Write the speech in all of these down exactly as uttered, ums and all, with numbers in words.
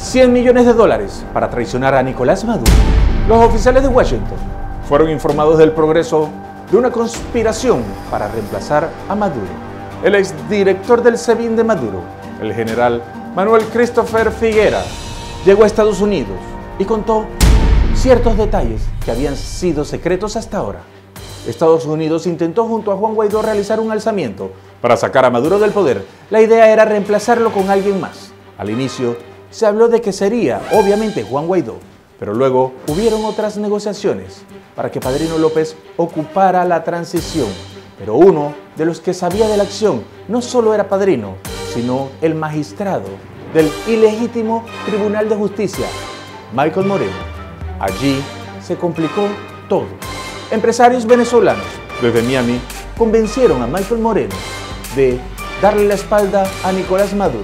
cien millones de dólares para traicionar a Nicolás Maduro. Los oficiales de Washington fueron informados del progreso de una conspiración para reemplazar a Maduro. El exdirector del SEBIN de Maduro, el general Manuel Christopher Figuera, llegó a Estados Unidos y contó ciertos detalles que habían sido secretos hasta ahora. Estados Unidos intentó junto a Juan Guaidó realizar un alzamiento para sacar a Maduro del poder. La idea era reemplazarlo con alguien más. Al inicio se habló de que sería, obviamente, Juan Guaidó, pero luego hubieron otras negociaciones para que Padrino López ocupara la transición. Pero uno de los que sabía de la acción no solo era Padrino, sino el magistrado del ilegítimo Tribunal de Justicia, Michael Moreno. Allí se complicó todo. Empresarios venezolanos desde Miami convencieron a Michael Moreno de darle la espalda a Nicolás Maduro.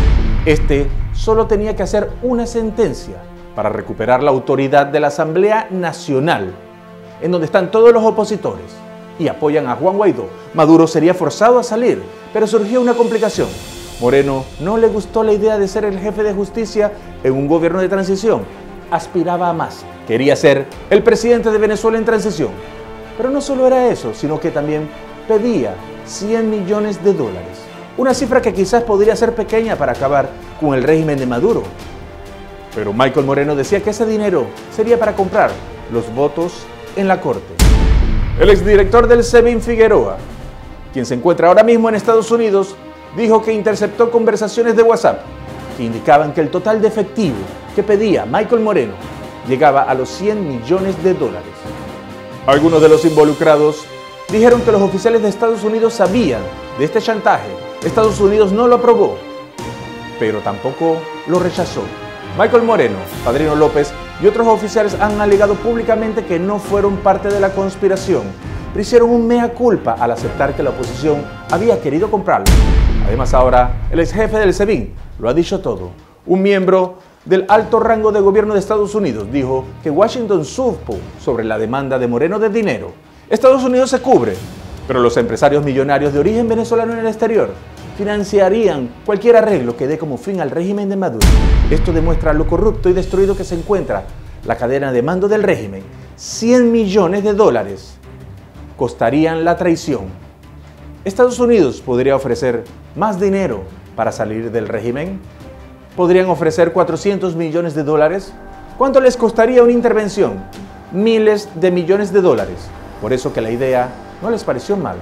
Este solo tenía que hacer una sentencia para recuperar la autoridad de la Asamblea Nacional, en donde están todos los opositores y apoyan a Juan Guaidó. Maduro sería forzado a salir, pero surgió una complicación. Moreno no le gustó la idea de ser el jefe de justicia en un gobierno de transición. Aspiraba a más. Quería ser el presidente de Venezuela en transición. Pero no solo era eso, sino que también pedía cien millones de dólares. Una cifra que quizás podría ser pequeña para acabar con el régimen de Maduro. Pero Michael Moreno decía que ese dinero sería para comprar los votos en la corte. El exdirector del SEBIN, Figueroa, quien se encuentra ahora mismo en Estados Unidos, dijo que interceptó conversaciones de WhatsApp que indicaban que el total de efectivo que pedía Michael Moreno llegaba a los cien millones de dólares. Algunos de los involucrados dijeron que los oficiales de Estados Unidos sabían de este chantaje. Estados Unidos no lo aprobó, pero tampoco lo rechazó. Michael Moreno, Padrino López y otros oficiales han alegado públicamente que no fueron parte de la conspiración, pero hicieron un mea culpa al aceptar que la oposición había querido comprarlo. Además, ahora el ex jefe del SEBIN lo ha dicho todo. Un miembro del alto rango de gobierno de Estados Unidos dijo que Washington supo sobre la demanda de Moreno de dinero. Estados Unidos se cubre, pero los empresarios millonarios de origen venezolano en el exterior financiarían cualquier arreglo que dé como fin al régimen de Maduro. Esto demuestra lo corrupto y destruido que se encuentra la cadena de mando del régimen. cien millones de dólares costarían la traición. Estados Unidos podría ofrecer más dinero para salir del régimen. ¿Podrían ofrecer cuatrocientos millones de dólares? ¿Cuánto les costaría una intervención? Miles de millones de dólares. Por eso que la idea no les pareció mala.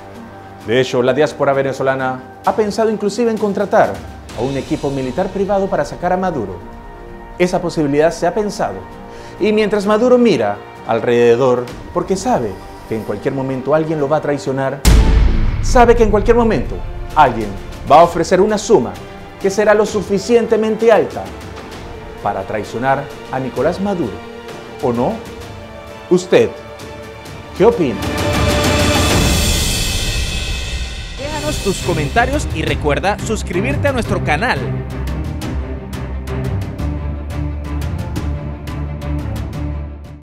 De hecho, la diáspora venezolana ha pensado inclusive en contratar a un equipo militar privado para sacar a Maduro. Esa posibilidad se ha pensado. Y mientras Maduro mira alrededor, porque sabe que en cualquier momento alguien lo va a traicionar, sabe que en cualquier momento alguien va a ofrecer una suma que será lo suficientemente alta para traicionar a Nicolás Maduro. ¿O no? ¿Usted qué opina? Déjanos tus comentarios y recuerda suscribirte a nuestro canal.